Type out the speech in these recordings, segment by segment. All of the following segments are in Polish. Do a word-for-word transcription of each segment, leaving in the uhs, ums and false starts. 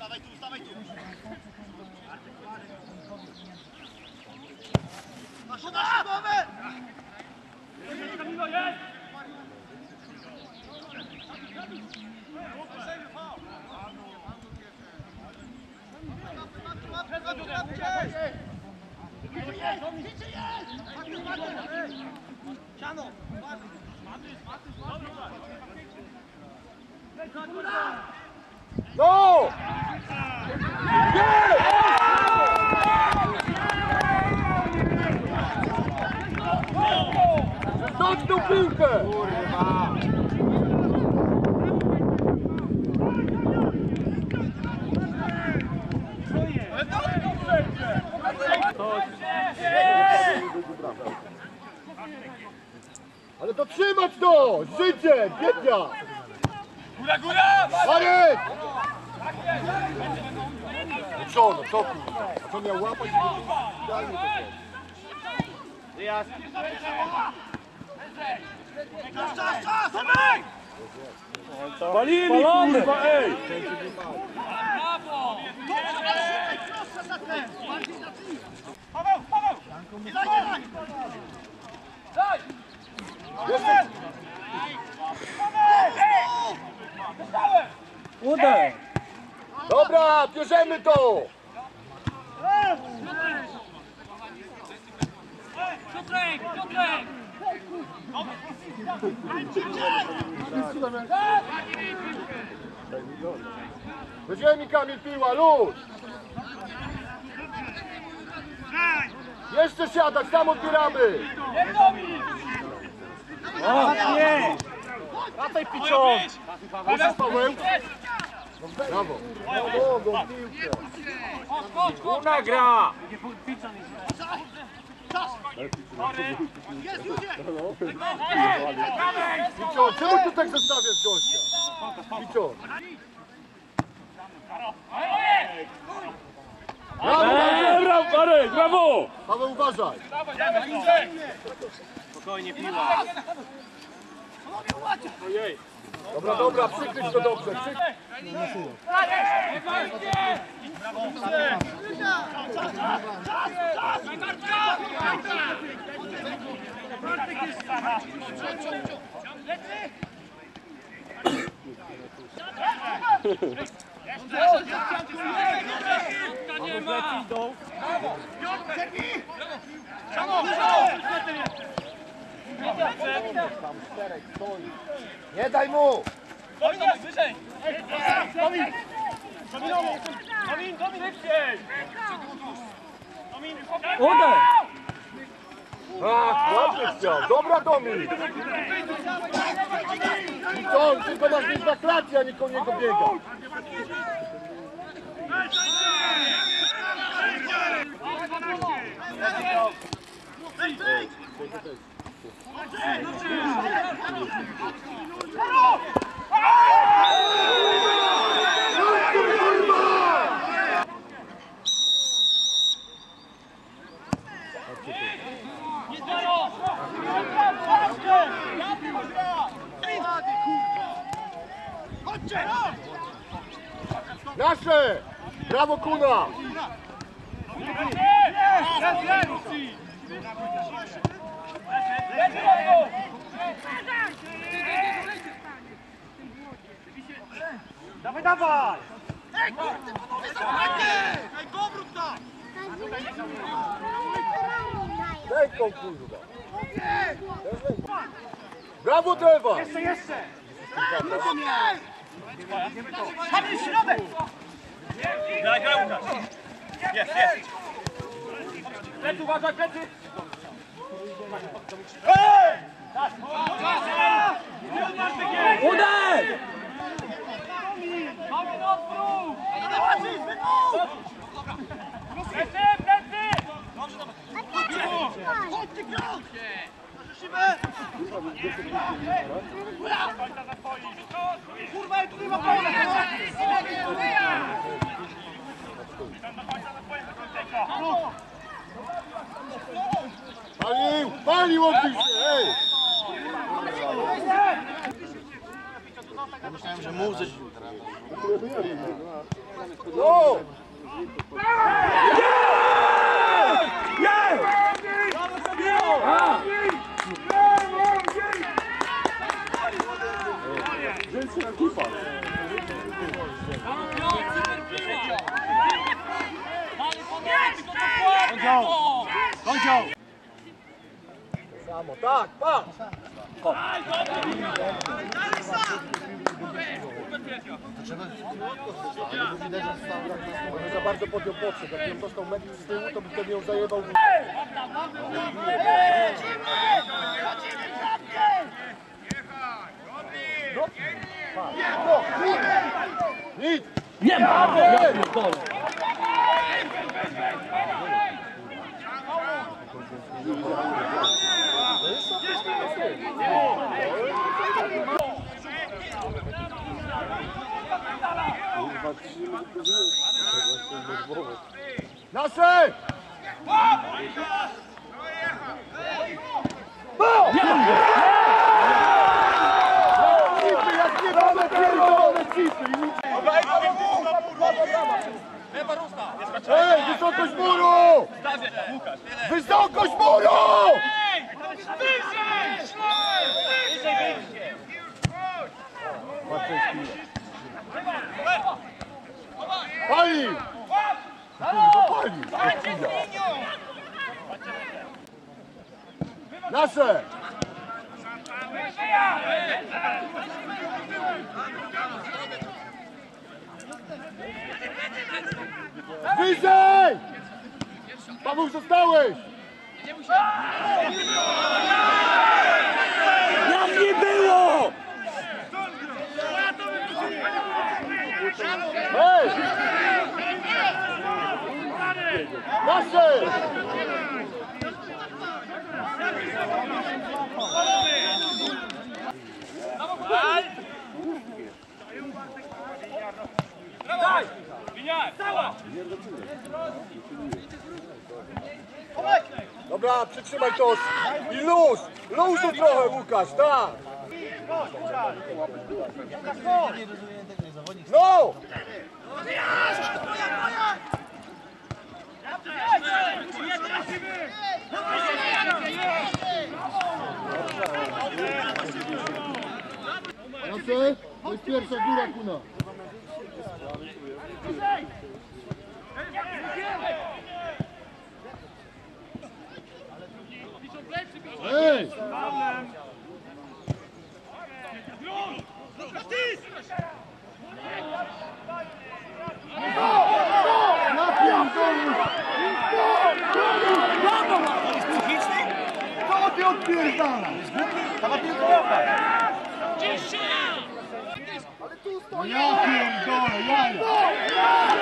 Stawaj tu, stawaj tu! Masz na głowę! Kamilo, jest! Siano! No! Stąd tą piłkę! Kurwa! Ale to trzymać to! Życie! Biednia! Góra, góra! Marek! No co, no co kurwa? A co miał łapać? Idealnie to było. Wyjazd! Czas, czas, czas! Tomek! Palili kurwa, ej! Brawo! Proszę za ten! Paweł, Paweł! Nie daj, nie daj! Daj! Jeszcze! Uder! Dobra, bierzemy to! Piotrek, Piotrek! Do ziemi Kamil piła, luz! Jeszcze siadać, tam odbieramy! O, nie! Wracaj, Picion! Proszę Paweł! Brawo! Brawo, go piłkę! Una gra! Jest, już jest! Picion, czemu tu tak zostawiasz gościa? Picion! Brawo, Eee, brawo, Marek, brawo! Paweł, uważaj! Spokojnie, piła. Ojej. Dobra, dobra, przykryć to dobrze, przykryć. Nie ma! Tam czterech stoi. Nie daj mu! Domin, wyżej! Domin! Domin, Domin, szybciej! Domin, Uder! Ach, ładnie chciał. Dobra, Domin! I co? Tylko masz mieć na klacie, a nie koło niego biega. Nasze! Brawo, Kuna! Dawaj, dawaj! Ej, kurde, panowie, zabraknie! Ej, powrót tam! Lekką, kurwa! Brawo, Drewa! Jeszcze, jeszcze! Kamil, środek! Graj, graj, Łukasz! Jest, jest! Plecy, uważaj, plecy! Ej! Uder! Mamy odwrót! Plecy, plecy! Dobrze, dobra. Chodź, ty grał! Kurwa, ja tu nie ma pola! Palił! Palił, odbił się! Ej! Ja myślałem, że mu zrzucił teraz. No! Samo, tak, pa! Może za bardzo podjął podszedł, jak ją dostał metr z tyłu, to by wtedy ją zajebał. Nic! Nie ma! Ja pierdolę. Nasze! Jak nie mamy pierdolone cipy! Ej, wysokość muru! Wysokość muru! Pali! Pali! Nasze! Wyżej! Paweł, zostałeś! Jak nie było! Hej! Nasze! Dobra, przytrzymaj to i luz! Luzu trochę, Łukasz, tak! No! Jasne? To jest pierwsza góra, kuna. Ej! Co ty odpierdalasz? Sama piłka łapa. Ja pierdolę, jaja!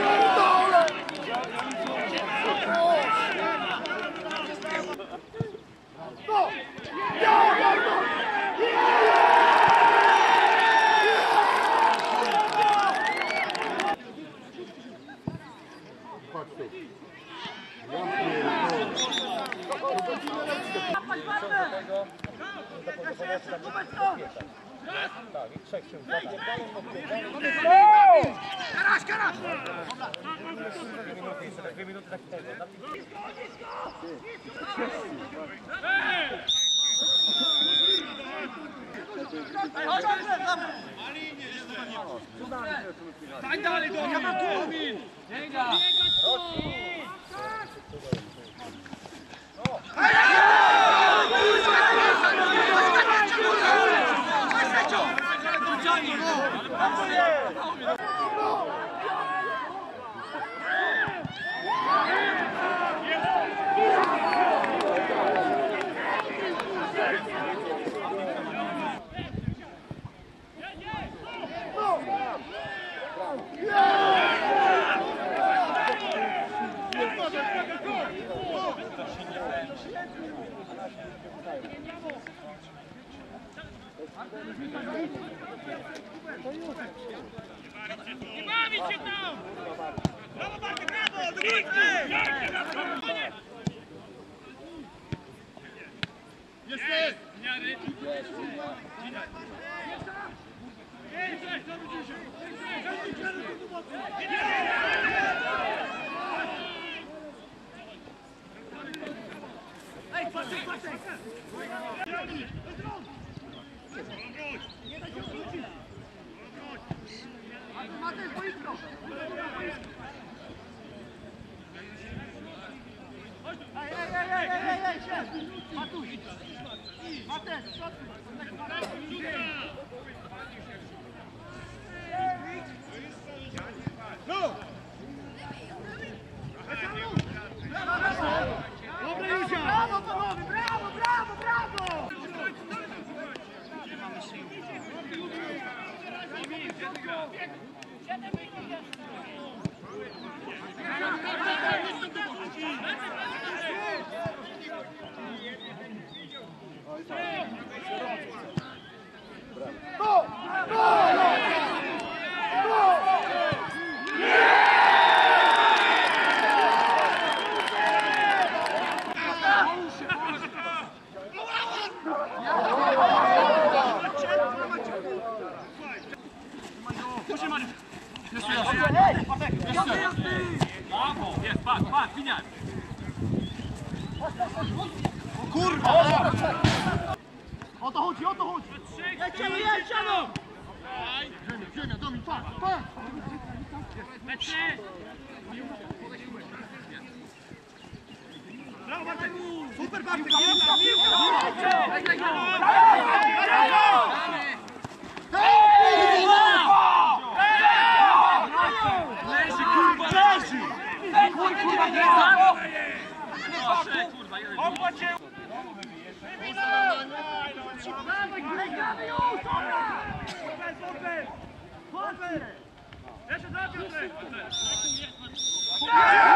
Tak dalej, do nie ma głowy! Nie bawić się tam! Brawo, Bartek, brawo! Do końca! Jest, jest! Jest! Ej, ej, ej, ej, ej, ej, siedź! Matuś! Mateusz, środku! No! Dobre, Józia! Brawo, panowie, brawo, brawo, brawo! Go! Go! Brawo, jest, patrz, patrz, winiar. Kurwa! O to chodzi, o to chodzi! Jedźcie, jedźcie, no! Ziemia, ziemia, Domin, patrz, patrz! Lecy! Brawo, Bartek! Super, Bartek! Piłka, piłka! Leży, kurwa, leży! Kurwa, nie za! Proszę, kurwa, jeden. Opłać się! Gramy już! Jeszcze za Piotrek!